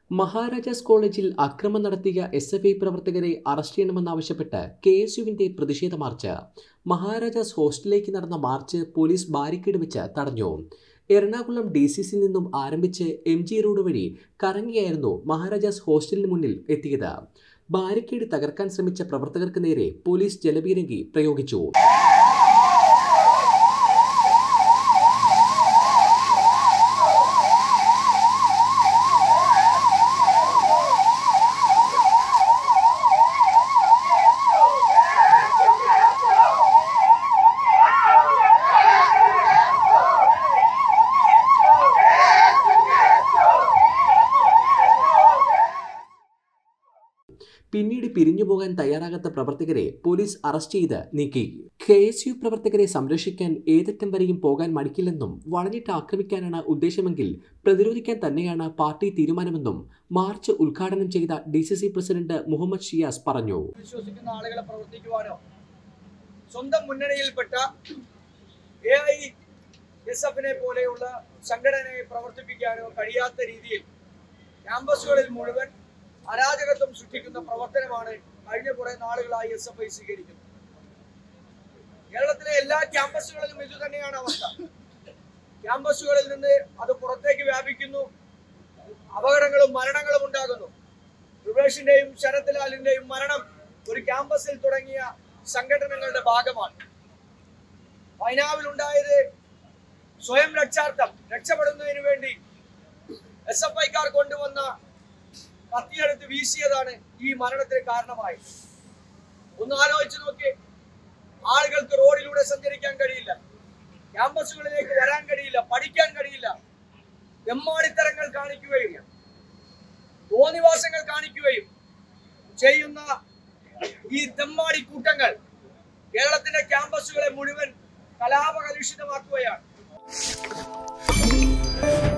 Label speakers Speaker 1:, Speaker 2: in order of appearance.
Speaker 1: മഹാരാജാസ് കോളേജിൽ അക്രമം നടത്തിയ SFI പ്രവർത്തകരെ അറസ്റ്റ് ചെയ്യണമെന്നാവശ്യപ്പെട്ട് KSUവിന്റെ പ്രതിഷേധ മാർച്ച്. മഹാരാജാസ് ഹോസ്റ്റലിലേക്ക് നടന്ന മാർച്ച് പോലീസ് ബാരിക്കേഡ് വെച്ച് തടഞ്ഞു. എറണാകുളം DCC നിന്നും ആരംഭിച്ച് MG റോഡ് വഴി കറങ്ങിയായിരുന്നു മഹാരാജാസ് ഹോസ്റ്റലിന് മുന്നിൽ എത്തിയത്. ബാരിക്കേഡ് തകർക്കാൻ ശ്രമിച്ച പ്രവർത്തകർക്ക് നേരെ പോലീസ് ജലപീരങ്കി പ്രയോഗിച്ചു. പിന്നീട് പിരിഞ്ഞുപോകാൻ തയ്യാറാകാത്ത പ്രവർത്തകരെ പോലീസ് അറസ്റ്റ് ചെയ്ത് നീക്കി. KSU പ്രവർത്തകരെ സംരക്ഷിക്കാൻ ഏതറ്റം വരെയും പോകാൻ മടിക്കില്ലെന്നും വളഞ്ഞിട്ട് ആക്രമിക്കാനാണ് ഉദ്ദേശമെങ്കിൽ പ്രതിരോധിക്കാൻ തന്നെയാണ് പാർട്ടി തീരുമാനമെന്നും മാർച്ച് ഉദ്ഘാടനം ചെയ്ത DCC പ്രസിഡന്റ് മുഹമ്മദ് ഷിയാസ് പറഞ്ഞു.
Speaker 2: വിശ്വസിക്കുന്ന ആളുകളെ പ്രവർത്തിക്കുവാനോ സ്വന്തം മുന്നണിയിൽപ്പെട്ട AISFനെ പോലെയുള്ള സംഘടനയെ പ്രവർത്തിപ്പിക്കാനോ കഴിയാത്ത രീതിയിൽ ക്യാമ്പസുകളിൽ മുഴുവൻ അരാജകത്വം സൃഷ്ടിക്കുന്ന പ്രവർത്തനമാണ് കഴിഞ്ഞ കുറെ നാളുകളായി SFI സ്വീകരിക്കുന്നത്. കേരളത്തിലെ എല്ലാ ക്യാമ്പസുകളിലും ഇത് തന്നെയാണ് അവസ്ഥ. ക്യാമ്പസുകളിൽ നിന്ന് അത് പുറത്തേക്ക് വ്യാപിക്കുന്നു, അപകടങ്ങളും മരണങ്ങളും ഉണ്ടാകുന്നു. രുപേഷിന്റെയും ശരത് ലാലിന്റെയും മരണം ഒരു ക്യാമ്പസിൽ തുടങ്ങിയ സംഘടനകളുടെ ഭാഗമാണ്. വയനാവിലുണ്ടായത് സ്വയം രക്ഷാർത്ഥം, രക്ഷപ്പെടുന്നതിന് വേണ്ടി SFIക്കാർ കൊണ്ടുവന്ന കത്തിയെടുത്ത് വീശിയതാണ് ഈ മരണത്തിന് കാരണമായി. ഒന്ന് ആലോചിച്ച് നോക്കി. ആളുകൾക്ക് റോഡിലൂടെ സഞ്ചരിക്കാൻ കഴിയില്ല, ക്യാമ്പസുകളിലേക്ക് വരാൻ കഴിയില്ല, പഠിക്കാൻ കഴിയില്ല. തെമ്മാടിത്തരങ്ങൾ കാണിക്കുകയും തോന്നിവാസങ്ങൾ കാണിക്കുകയും ചെയ്യുന്ന ഈ തെമ്മാടി കൂട്ടങ്ങൾ കേരളത്തിന്റെ ക്യാമ്പസുകളെ മുഴുവൻ കലാപകലുഷിതമാക്കുകയാണ്.